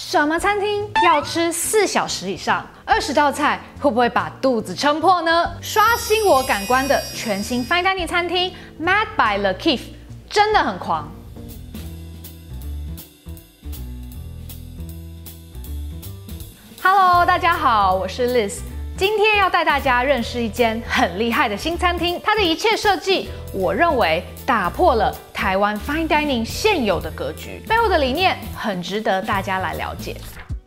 什么餐厅要吃4小时以上，20道菜会不会把肚子撑破呢？刷新我感官的全新 Fine Dining 餐厅 Mad by Le Kif 真的很狂。Hello， 大家好，我是 Liz。今天要带大家认识一间很厉害的新餐厅，它的一切设计，我认为打破了台湾 Fine Dining 现有的格局，背后的理念很值得大家来了解。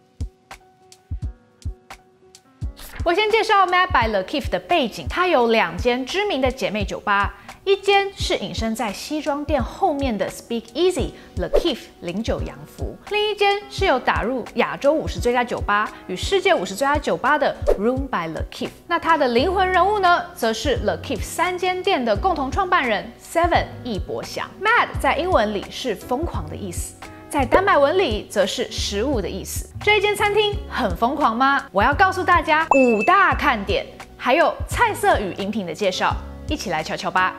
我先介绍 Mad by Le Kif 的背景，它有2间知名的姐妹酒吧。一间是隐身在西装店后面的 Speak Easy Le Kif 09洋服，另一间是有打入亚洲50最佳酒吧与世界50最佳酒吧的 Room by Le Kif。那它的灵魂人物呢，则是 Le Kif 3间店的共同创办人 Seven 易博祥。Mad 在英文里是疯狂的意思，在丹麦文里则是食物的意思。这一间餐厅很疯狂吗？我要告诉大家5大看点，还有菜色与饮品的介绍，一起来瞧瞧吧。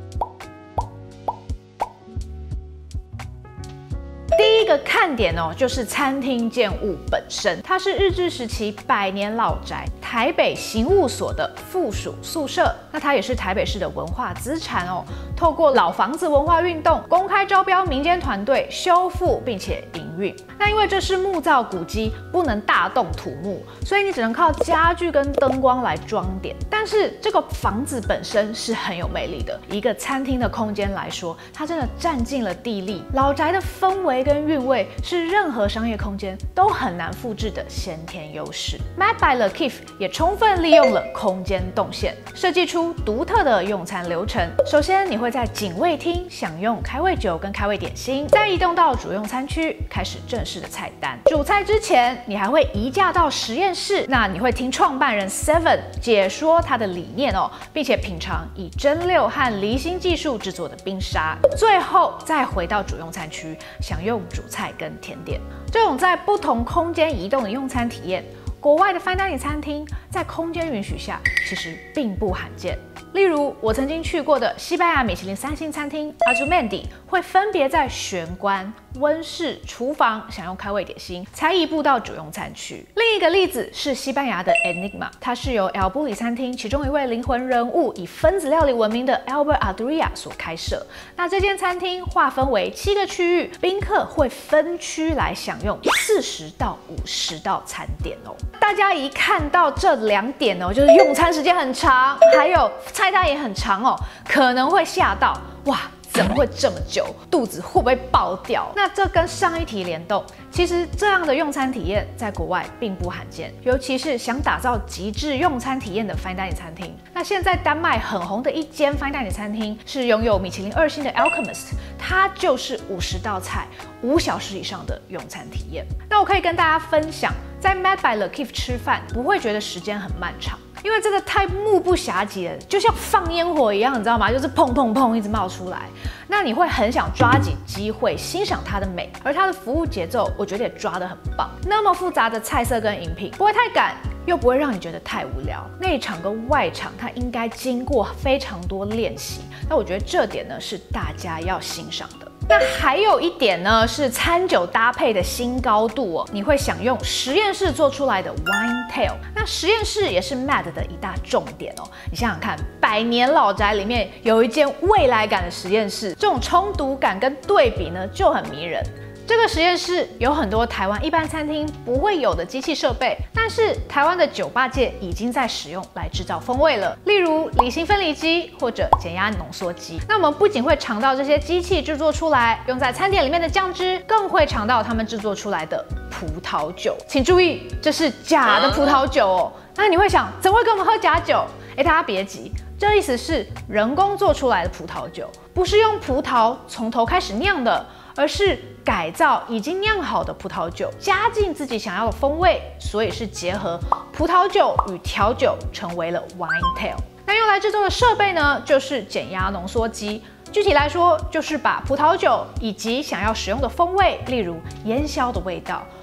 第一个看点就是餐厅建物本身，它是日治时期100年老宅，台北刑务所的附属宿舍。那它也是台北市的文化资产哦。透过老房子文化运动，公开招标民间团队修复并且营运。那因为这是木造古迹，不能大动土木，所以你只能靠家具跟灯光来装点。但是这个房子本身是很有魅力的，以一个餐厅的空间来说，它真的占尽了地利。老宅的氛围跟韵味是任何商业空间都很难复制的先天优势。Mad by Le Kif 也充分利用了空间动线，设计出独特的用餐流程。首先，你会在警卫厅享用开胃酒跟开胃点心，再移动到主用餐区，开始正式的菜单。主菜之前，你还会移驾到实验室，那你会听创办人 Seven 解说他的理念并且品尝以蒸馏和离心技术制作的冰沙。最后再回到主用餐区，享用主菜跟甜点。这种在不同空间移动的用餐体验，国外的 Fine Dining 餐厅在空间允许下，其实并不罕见。例如，我曾经去过的西班牙米其林3星餐厅 Azumendi 会分别在玄关、温室、厨房享用开胃点心，才移步到主用餐区。另一个例子是西班牙的 Enigma， 它是由 El Bulli 餐厅其中一位灵魂人物以分子料理闻名的 Albert Adria 所开设。那这间餐厅划分为7个区域，宾客会分区来享用40到50道餐点大家一看到这2点就是用餐时间很长，还有菜单也很长可能会吓到，哇，怎么会这么久？肚子会不会爆掉？那这跟上一题联动，其实这样的用餐体验在国外并不罕见，尤其是想打造极致用餐体验的 Fine Dining 餐厅。那现在丹麦很红的一间 Fine Dining 餐厅是拥有米其林2星的 Alchemist， 它就是50道菜5小时以上的用餐体验。那我可以跟大家分享，在 Mad by Le Kif 吃饭不会觉得时间很漫长。因为这个太目不暇接了，就像放烟火一样，你知道吗？就是砰砰砰一直冒出来，那你会很想抓紧机会欣赏它的美，而它的服务节奏，我觉得也抓得很棒。那么复杂的菜色跟饮品，不会太赶，又不会让你觉得太无聊。内场跟外场，它应该经过非常多练习，那我觉得这点呢是大家要欣赏的。那还有一点呢，是餐酒搭配的新高度你会享用实验室做出来的 Wine Tail。那实验室也是 Mad 的一大重点你想想看，100年老宅里面有一间未来感的实验室，这种冲突感跟对比呢就很迷人。这个实验室有很多台湾一般餐厅不会有的机器设备，但是台湾的酒吧界已经在使用来制造风味了，例如离心分离机或者减压浓缩机。那我们不仅会尝到这些机器制作出来用在餐点里面的酱汁，更会尝到他们制作出来的葡萄酒。请注意，这是假的葡萄酒那你会想，怎么会给我们喝假酒？大家别急，这意思是人工做出来的葡萄酒，不是用葡萄从头开始酿的，而是改造已经酿好的葡萄酒，加进自己想要的风味，所以是结合葡萄酒与调酒，成为了 Wine Tail。那用来制作的设备呢，就是减压浓缩机。具体来说，就是把葡萄酒以及想要使用的风味，例如烟硝的味道，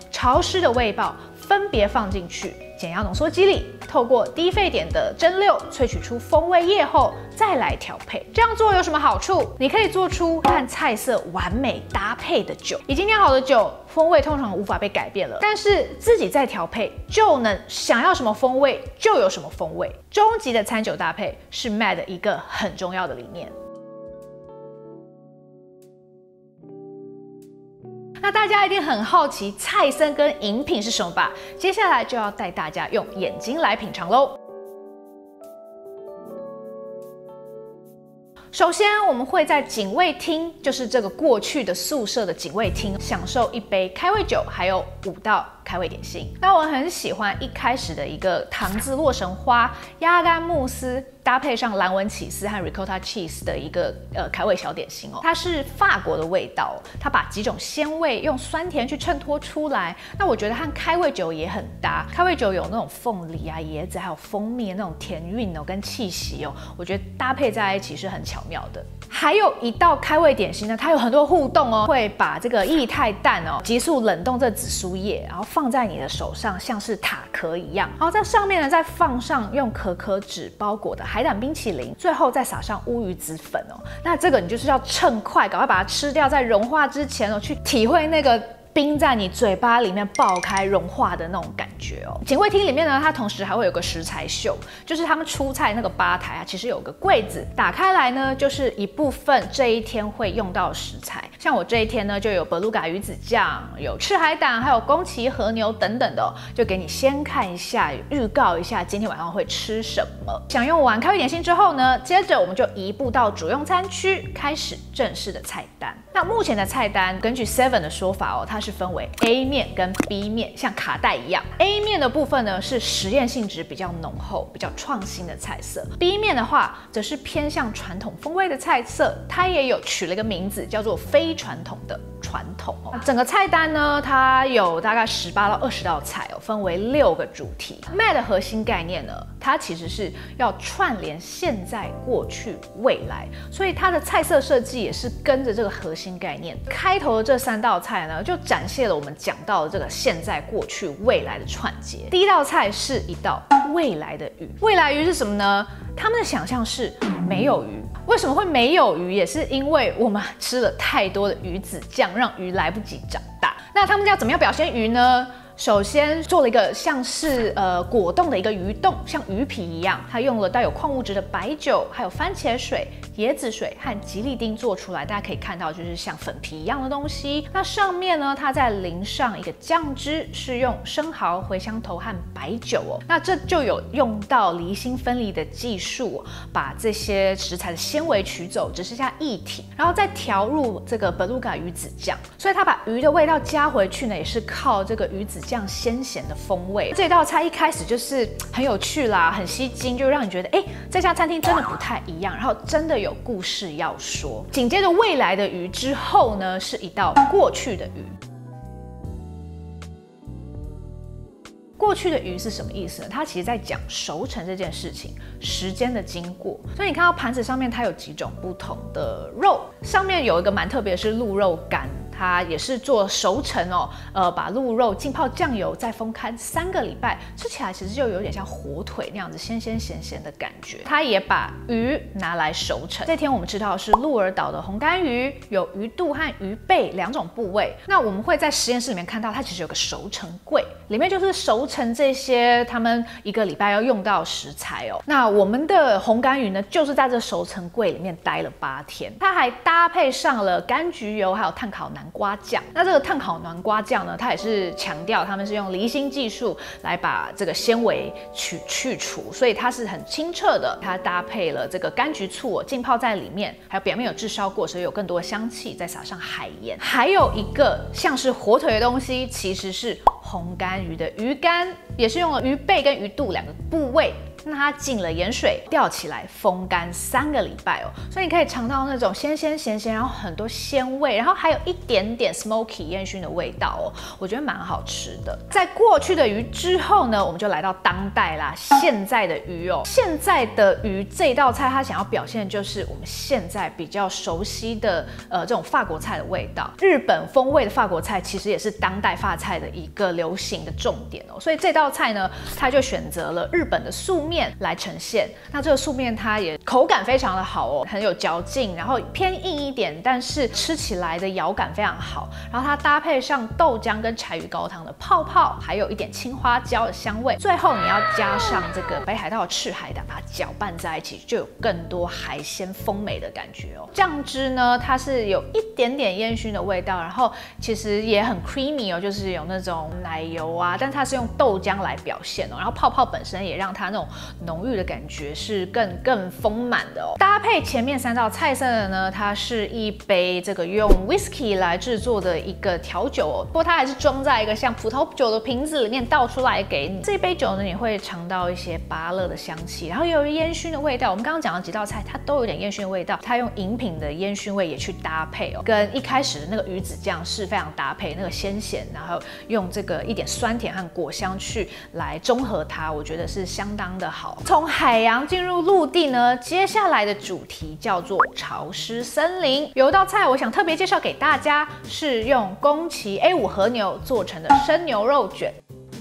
潮湿的味爆分别放进去减压浓缩机里，透过低沸点的蒸馏萃取出风味液后，再来调配。这样做有什么好处？你可以做出和菜色完美搭配的酒。已经酿好的酒，风味通常无法被改变了，但是自己再调配，就能想要什么风味就有什么风味。终极的餐酒搭配是 Mad 一个很重要的理念。那大家一定很好奇菜色跟饮品是什么吧？接下来就要带大家用眼睛来品尝喽。首先，我们会在警卫厅，就是这个过去的宿舍的警卫厅，享受一杯开胃酒，还有5道开胃点心。那我很喜欢一开始的一个糖渍洛神花、鸭肝慕斯，搭配上蓝纹起司和 ricotta cheese 的一个开胃小点心哦。它是法国的味道，它把几种鲜味用酸甜去衬托出来。那我觉得和开胃酒也很搭，开胃酒有那种凤梨啊、椰子还有蜂蜜的那种甜韵哦跟气息哦，我觉得搭配在一起是很巧妙的。还有一道开胃点心呢，它有很多互动哦，会把这个液态蛋哦急速冷冻这紫苏叶，然后放在你的手上，像是塔壳一样，然后在上面呢再放上用可可脂包裹的海胆冰淇淋，最后再撒上乌鱼子粉哦。那这个你就是要趁快，赶快把它吃掉，在融化之前哦，去体会那个冰在你嘴巴里面爆开融化的那种感觉哦。警卫厅里面呢，它同时还会有个食材秀，就是他们出菜那个吧台啊，其实有个柜子，打开来呢，就是一部分这一天会用到的食材。像我这一天呢，就有 Beluga 鱼子酱，有赤海胆，还有宫崎和牛等等的哦，就给你先看一下，预告一下今天晚上会吃什么。享用完开胃点心之后呢，接着我们就移步到主用餐区，开始正式的菜单。那目前的菜单，根据 Seven 的说法哦，它是分为 A 面跟 B 面，像卡带一样。A 面的部分呢是实验性质比较浓厚、比较创新的菜色。B 面的话，则是偏向传统风味的菜色，它也有取了一个名字，叫做非传统的传统哦。整个菜单呢，它有大概18到20道菜哦，分为6个主题。Mad 的核心概念呢，它其实是要串联现在、过去、未来，所以它的菜色设计也是跟着这个核心概念。开头的这3道菜呢，就展现了我们讲到的这个现在、过去、未来的串接。第一道菜是一道未来的鱼，未来鱼是什么呢？他们的想象是没有鱼。为什么会没有鱼？也是因为我们吃了太多的鱼子酱，让鱼来不及长大。那他们要怎么样表现鱼呢？首先做了一个像是果冻的一个鱼冻，像鱼皮一样，它用了带有矿物质的白酒，还有番茄水、椰子水和吉利丁做出来，大家可以看到就是像粉皮一样的东西。那上面呢，它再淋上一个酱汁，是用生蚝、茴香头和白酒哦。那这就有用到离心分离的技术，把这些食材的纤维取走，只剩下液体，然后再调入这个 Beluga 鱼子酱，所以它把鱼的味道加回去呢，也是靠这个鱼子酱鲜咸的风味。这道菜一开始就是很有趣啦，很吸睛，就让你觉得这家餐厅真的不太一样，然后真的有故事要说。紧接着未来的鱼之后呢，是一道过去的鱼。过去的鱼是什么意思呢？它其实在讲熟成这件事情，时间的经过。所以你看到盘子上面它有几种不同的肉，上面有一个蛮特别的是鹿肉干。它也是做熟成哦，把鹿肉浸泡酱油，再风干3个礼拜，吃起来其实就有点像火腿那样子鲜鲜咸咸的感觉。它也把鱼拿来熟成。这天我们吃到的是鹿儿岛的红干鱼，有鱼肚和鱼背2种部位。那我们会在实验室里面看到，它其实有个熟成柜，里面就是熟成这些他们1个礼拜要用到的食材哦。那我们的红干鱼呢，就是在这熟成柜里面待了8天，它还搭配上了柑橘油，还有炭烤南瓜酱。那这个炭烤南瓜酱呢，它也是强调他们是用离心技术来把这个纤维去除，所以它是很清澈的。它搭配了这个柑橘醋浸泡在里面，还有表面有炙烧过，所以有更多的香气。再撒上海盐，还有一个像是火腿的东西，其实是红干鱼的鱼干，也是用了鱼背跟鱼肚2个部位那它浸了盐水，吊起来风干3个礼拜哦，所以你可以尝到那种鲜鲜咸咸，然后很多鲜味，然后还有一点点 smoky 烟熏的味道哦，我觉得蛮好吃的。在过去的鱼之后呢，我们就来到当代啦，现在的鱼哦，现在的鱼这道菜它想要表现的就是我们现在比较熟悉的这种法国菜的味道，日本风味的法国菜其实也是当代法菜的一个流行的重点哦，所以这道菜呢，它就选择了日本的素面来呈现。那这个素面它也口感非常的好哦，很有嚼劲，然后偏硬一点，但是吃起来的咬感非常好。然后它搭配上豆浆跟柴鱼高汤的泡泡，还有一点青花椒的香味。最后你要加上这个北海道的赤海胆，把它搅拌在一起，就有更多海鲜丰美的感觉哦。酱汁呢，它是有一点点烟熏的味道，然后其实也很 creamy 哦，就是有那种奶油啊，但它是用豆浆来表现哦。然后泡泡本身也让它那种浓郁的感觉是更丰满的哦。搭配前面3道菜色的呢，它是一杯这个用 whisky 来制作的一个调酒哦，不过它还是装在一个像葡萄酒的瓶子里面倒出来给你。这杯酒呢，你会尝到一些芭乐的香气，然后也有烟熏的味道。我们刚刚讲的几道菜，它都有点烟熏的味道，它用饮品的烟熏味也去搭配哦，跟一开始的那个鱼子酱是非常搭配，那个鲜咸，然后用这个一点酸甜和果香去来中和它，我觉得是相当的好。从海洋进入陆地呢，接下来的主题叫做潮湿森林。有一道菜我想特别介绍给大家，是用宫崎 A5 和牛做成的生牛肉卷。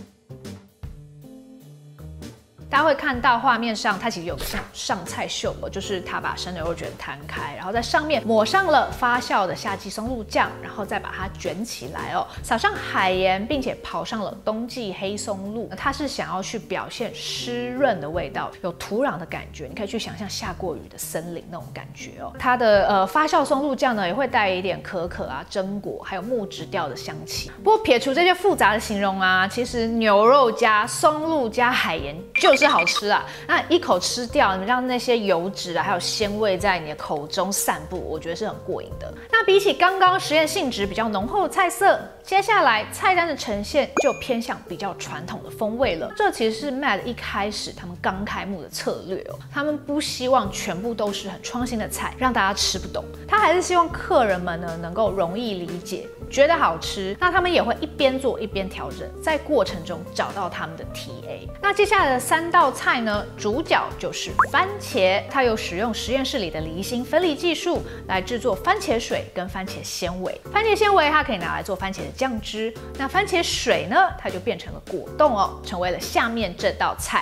大家会看到画面上，它其实有个像上菜秀，就是它把生牛肉卷摊开，然后在上面抹上了发酵的夏季松露酱，然后再把它卷起来哦，撒上海盐，并且刨上了冬季黑松露。它是想要去表现湿润的味道，有土壤的感觉，你可以去想象下过雨的森林那种感觉哦。它的发酵松露酱呢，也会带一点可可啊、榛果，还有木质调的香气。不过撇除这些复杂的形容啊，其实牛肉加松露加海盐就是好吃啊！那一口吃掉，你让那些油脂啊，还有鲜味在你的口中散布，我觉得是很过瘾的。那比起刚刚实验性质比较浓厚的菜色，接下来菜单的呈现就偏向比较传统的风味了。这其实是 Mad 一开始他们刚开幕的策略哦，他们不希望全部都是很创新的菜，让大家吃不懂。他还是希望客人们呢能够容易理解，觉得好吃。那他们也会一边做一边调整，在过程中找到他们的 TA。那接下来的3道菜呢，主角就是番茄，它有使用实验室里的离心分离技术来制作番茄水跟番茄纤维。番茄纤维它可以拿来做番茄的酱汁，那番茄水呢，它就变成了果冻哦，成为了下面这道菜。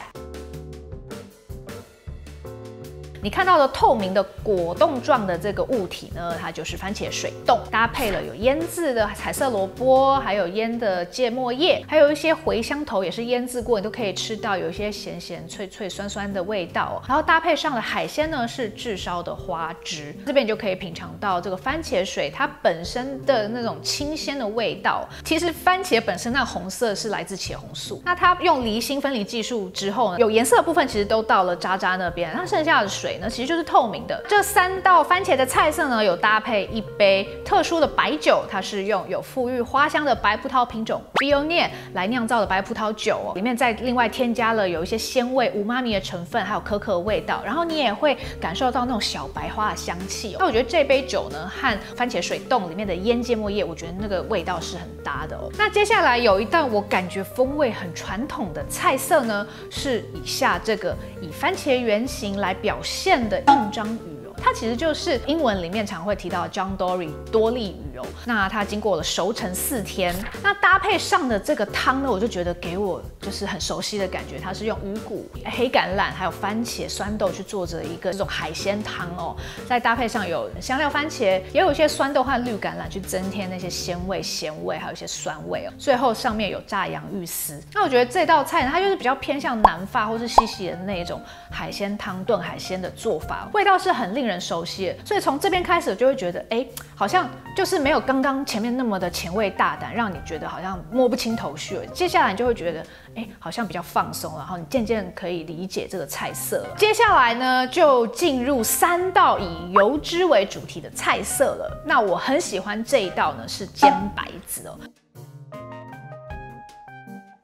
你看到的透明的果冻状的这个物体呢，它就是番茄水冻，搭配了有腌制的彩色萝卜，还有腌的芥末叶，还有一些茴香头也是腌制过，你都可以吃到有一些咸咸脆脆酸酸的味道哦。然后搭配上的海鲜呢是炙烧的花枝，这边你就可以品尝到这个番茄水它本身的那种清鲜的味道。其实番茄本身那红色是来自茄红素，那它用离心分离技术之后呢，有颜色的部分其实都到了渣渣那边，那剩下的水呢，其实就是透明的。这3道番茄的菜色呢，有搭配一杯特殊的白酒，它是用有馥郁花香的白葡萄品种 Viognier 来酿造的白葡萄酒哦，里面再另外添加了有一些鲜味、无妈咪的成分，还有可可的味道，然后你也会感受到那种小白花的香气哦。那我觉得这杯酒呢，和番茄水冻里面的腌芥末叶，我觉得那个味道是很搭的哦。那接下来有一道我感觉风味很传统的菜色呢，是以下这个以番茄原型来表现的印章鱼。它其实就是英文里面常会提到的 John Dory 多利鱼哦。那它经过了熟成4天，那搭配上的这个汤呢，我就觉得给我就是很熟悉的感觉。它是用鱼骨、黑橄榄还有番茄酸豆去做着一个这种海鲜汤哦，再搭配上有香料番茄，也有一些酸豆和绿橄榄去增添那些鲜味、咸味，还有一些酸味哦。最后上面有炸洋芋丝。那我觉得这道菜呢，它就是比较偏向南法或是西西的那种海鲜汤炖海鲜的做法，味道是很令人熟悉的，所以从这边开始我就会觉得，好像就是没有刚刚前面那么的前卫大胆，让你觉得好像摸不清头绪了。接下来你就会觉得，好像比较放松，然后你渐渐可以理解这个菜色了。接下来呢，就进入3道以油脂为主题的菜色了。那我很喜欢这一道呢，是煎白子哦。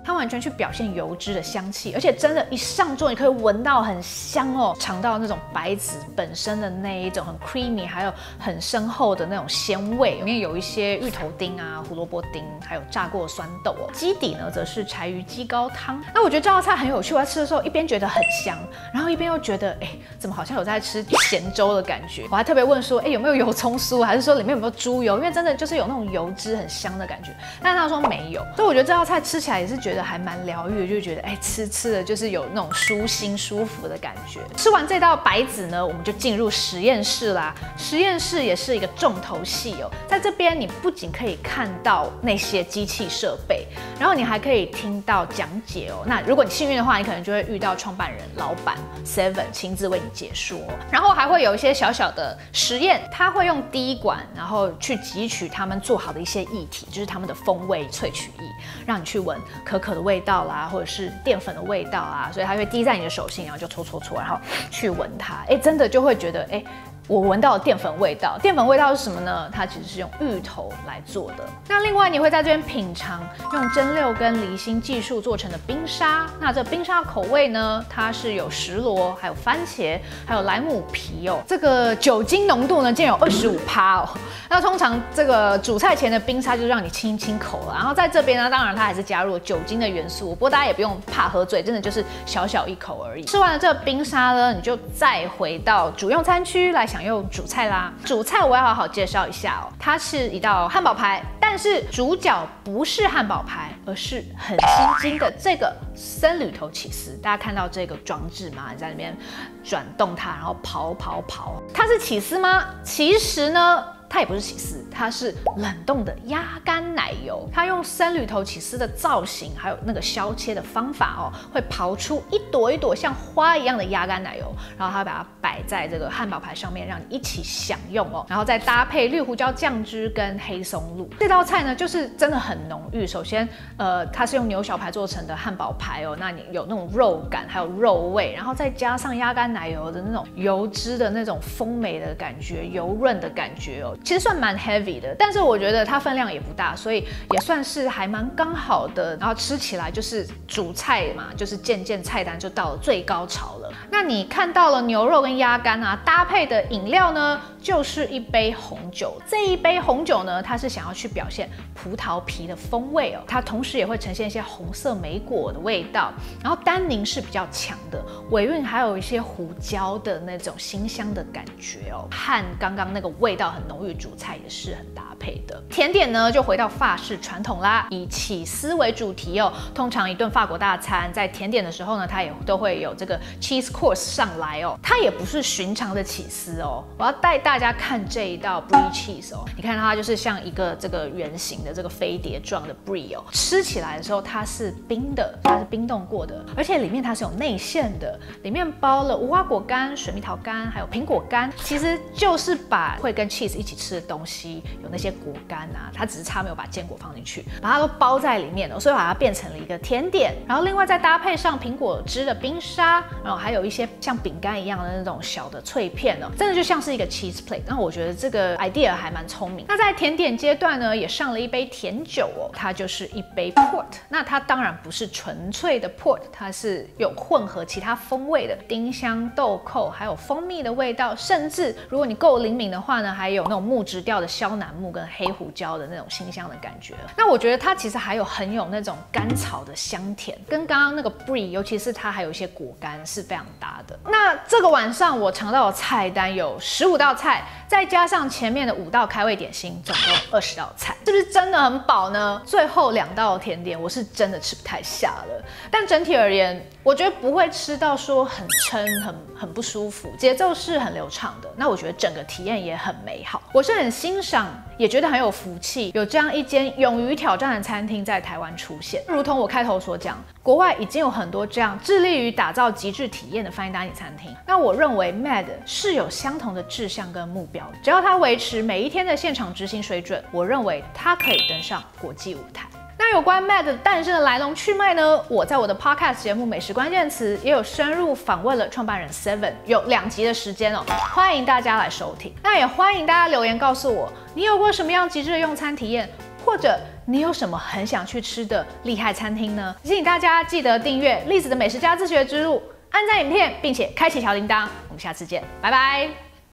它完全去表现油脂的香气，而且真的，一上桌你可以闻到很香哦，尝到那种白子本身的那一种很 creamy， 还有很深厚的那种鲜味，里面有一些芋头丁啊、胡萝卜丁，还有炸过的酸豆哦。基底呢则是柴鱼鸡高汤。那我觉得这道菜很有趣，我在吃的时候一边觉得很香，然后一边又觉得，怎么好像有在吃咸粥的感觉。我还特别问说，有没有油葱酥，还是说里面有没有猪油？因为真的就是有那种油脂很香的感觉。但是他说没有，所以我觉得这道菜吃起来也是觉得还蛮疗愈的，就觉得吃的就是有那种舒心舒服的感觉。吃完这道白子呢，我们就进入实验室啦。实验室也是一个重头戏哦，在这边你不仅可以看到那些机器设备，然后你还可以听到讲解哦。那如果你幸运的话，你可能就会遇到创办人、老板 Seven 亲自为你解说，然后还会有一些小小的实验，他会用滴管，然后去汲取他们做好的一些液体，就是他们的风味萃取液，让你去闻可可的味道啦，或者是淀粉的味道啊，所以它会滴在你的手心，然后就搓，然后去闻它，真的就会觉得我闻到了淀粉味道。淀粉味道是什么呢？它其实是用芋头来做的。那另外你会在这边品尝用蒸馏跟离心技术做成的冰沙。那这冰沙口味呢，它是有石螺、还有番茄、还有莱姆皮哦。这个酒精浓度呢，竟然有25%哦。那通常这个煮菜前的冰沙就让你清口了，然后在这边呢，当然它还是加入了酒精的元素。不过大家也不用怕喝醉，真的就是小一口而已。吃完了这个冰沙呢，你就再回到主用餐区来享用主菜啦。主菜我要好好介绍一下哦，它是一道汉堡排，但是主角不是汉堡排，而是很吸睛的这个生铝头起司。大家看到这个装置吗？你在里面转动它，然后刨，它是起司吗？其实呢，它也不是起司，它是冷冻的鸭肝奶油。它用生铝头起司的造型，还有那个削切的方法哦，会刨出一朵一朵像花一样的鸭肝奶油，然后它会把它摆在这个汉堡排上面，让你一起享用哦。然后再搭配绿胡椒酱汁跟黑松露。这道菜呢，就是真的很浓郁。首先，它是用牛小排做成的汉堡排哦，那你有那种肉感，还有肉味，然后再加上鸭肝奶油的那种油脂的那种丰美的感觉，油润的感觉哦。其实算蛮 heavy 的，但是我觉得它分量也不大，所以也算是还蛮刚好的。然后吃起来就是主菜嘛，就是渐菜单就到了最高潮了。那你看到了牛肉跟鸭肝啊，搭配的饮料呢，就是一杯红酒。这一杯红酒呢，它是想要去表现葡萄皮的风味哦，它同时也会呈现一些红色莓果的味道，然后单宁是比较强的，尾韵还有一些胡椒的那种辛香的感觉哦，和刚刚那个味道很浓郁。主菜也是很搭配的。甜点呢，就回到法式传统啦，以起司为主题哦。通常一顿法国大餐在甜点的时候呢，它也都会有这个 cheese course 上来哦。它也不是寻常的起司哦，我要带大家看这一道 brie cheese 哦。你看它就是像一个这个圆形的这个飞碟状的 brie 哦，吃起来的时候它是冰的，它是冰冻过的，而且里面它是有内馅的，里面包了无花果干、水蜜桃干还有苹果干，其实就是把会跟 cheese 一起吃的东西，有那些果干啊，它只是差没有把坚果放进去，把它都包在里面了，所以把它变成了一个甜点。然后另外再搭配上苹果汁的冰沙，然后还有一些像饼干一样的那种小的脆片哦，真的就像是一个 cheese plate。那我觉得这个 idea 还蛮聪明。那在甜点阶段呢，也上了一杯甜酒哦，它就是一杯 port。那它当然不是纯粹的 port， 它是有混合其他风味的丁香、豆蔻，还有蜂蜜的味道，甚至如果你够灵敏的话呢，还有那种木质调的肖楠木跟黑胡椒的那种辛香的感觉。那我觉得它其实还有很有那种甘草的香甜，跟刚刚那个 brie， 尤其是它还有一些果干是非常搭的。那这个晚上我尝到的菜单有15道菜，再加上前面的5道开胃点心，总共20道菜，是不是真的很饱呢？最后2道甜点我是真的吃不太下了，但整体而言，我觉得不会吃到说很撑、很不舒服，节奏是很流畅的。那我觉得整个体验也很美好，我是很欣赏，也觉得很有福气，有这样一间勇于挑战的餐厅在台湾出现。如同我开头所讲，国外已经有很多这样致力于打造极致体验的 fine dining 餐厅。那我认为 Mad 是有相同的志向跟目标，只要它维持每一天的现场执行水准，我认为它可以登上国际舞台。那有关 Mad 诞生的来龙去脉呢？我在我的 podcast 节目《美食关键词》也有深入访问了创办人 Seven， 有2集的时间哦，欢迎大家来收听。那也欢迎大家留言告诉我，你有过什么样极致的用餐体验， 或者你有什么很想去吃的厉害餐厅呢？提醒大家记得订阅栗子的美食家自学之路，按赞影片，并且开启小铃铛。我们下次见，拜拜。